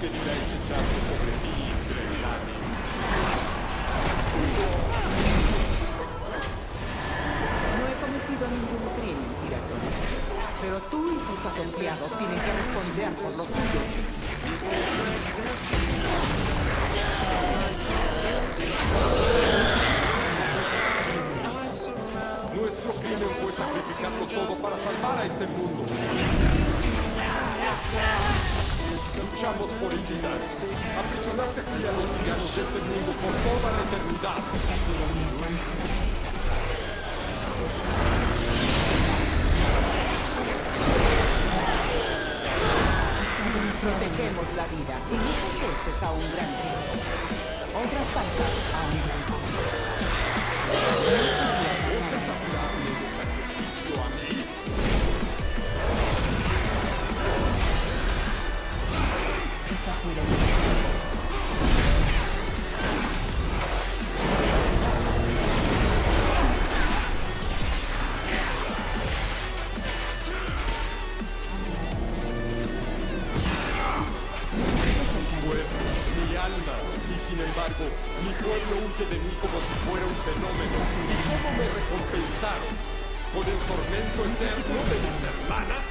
que dirá ese hechazo sobre ti, Grelani? No he cometido ningún crimen, Tiratón. Pero tú y tus asociados tienen que responder por los tuyos. Nuestro crimen fue sacrificarlo todo para salvar a este mundo. Luchamos por vida. Aprisionaste aquí a los villanos de este mundo por toda la eternidad. Protegemos la vida y muchas veces a un gran riesgo. Otras tantas a un gran costo. ¿Osas hablarme de sacrificio a mí? Esta fuera de Mi alma, y sin embargo, mi pueblo huye de mí como si fuera un fenómeno. ¿Y cómo me recompensaron? ¿Con el tormento eterno de mis hermanas?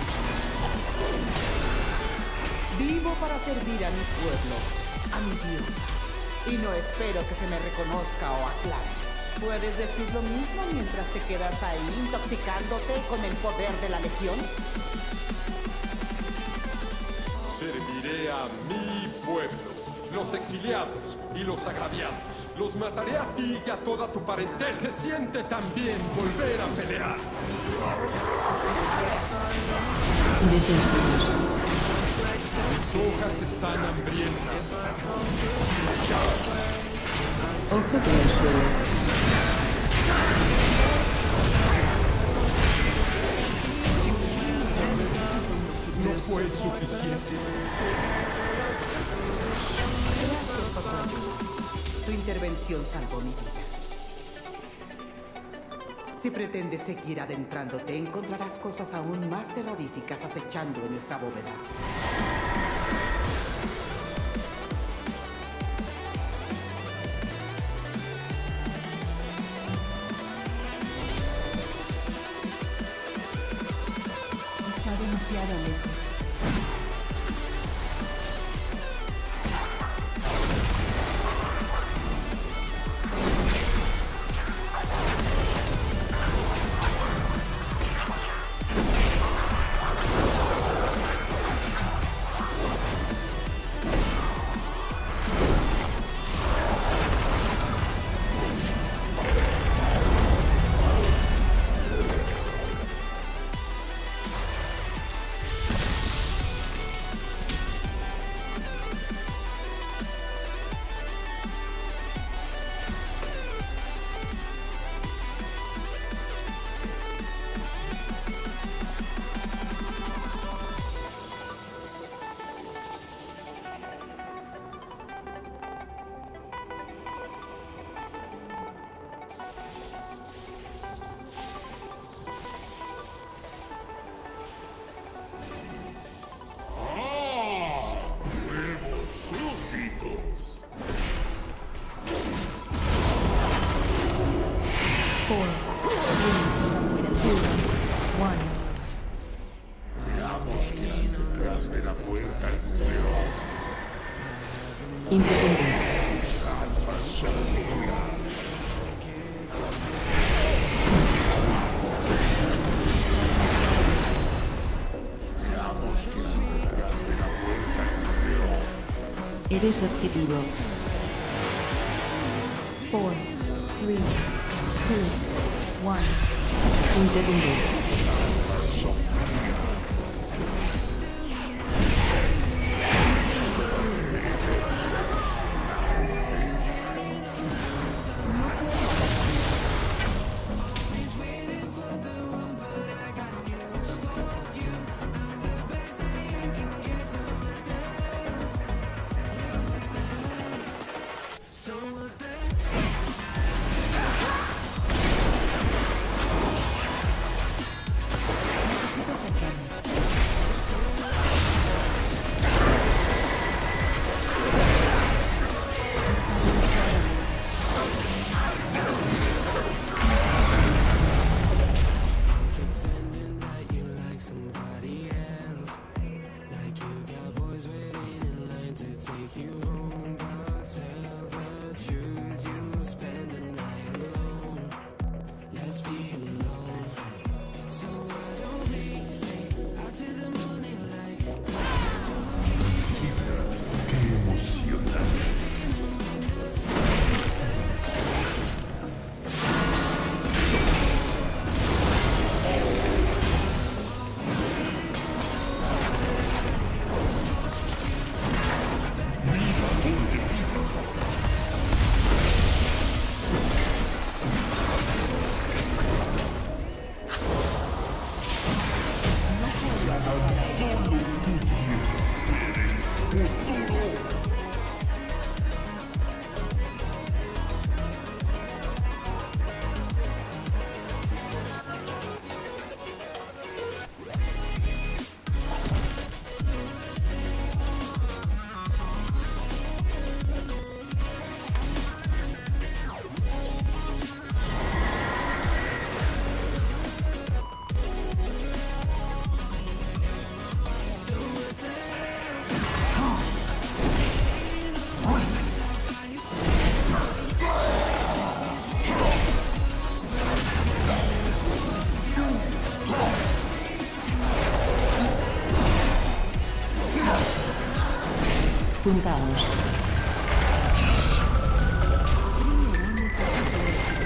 Vivo para servir a mi pueblo, a mi Dios. Y no espero que se me reconozca o aclare. ¿Puedes decir lo mismo mientras te quedas ahí intoxicándote con el poder de la Legión? Serviré a mi pueblo, los exiliados y los agraviados. Los mataré a ti y a toda tu parentela. Se siente tan bien volver a pelear. Mis hojas están hambrientas. Ojo con el suelo. No fue suficiente. Gracias, Tocayo. Tu intervención salvó mi vida. Si pretendes seguir adentrándote, encontrarás cosas aún más terroríficas acechando en nuestra bóveda. Está demasiado lejos. Independiente. Eres objetivo. 4, 3, 2, 1. Independiente. Juntaos. Primero necesito esto.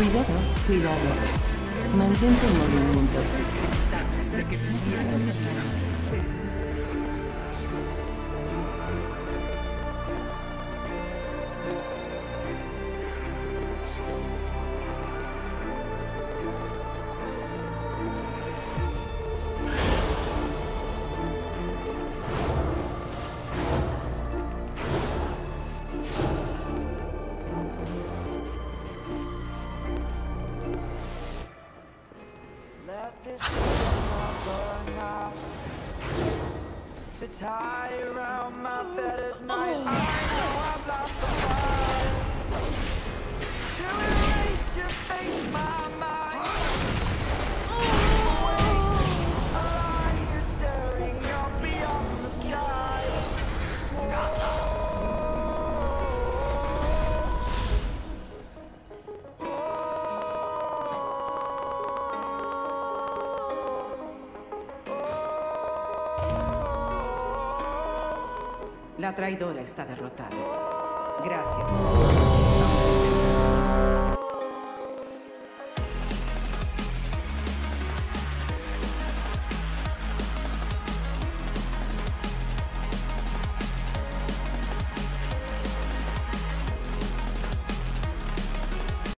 Cuidado, cuidado. Mantente en movimiento. Let this burn out to tie around my bed at night. I know I've lost the fight to erase your face, my mind. A line you're staring up beyond the sky. La traidora está derrotada. Gracias. Estamos en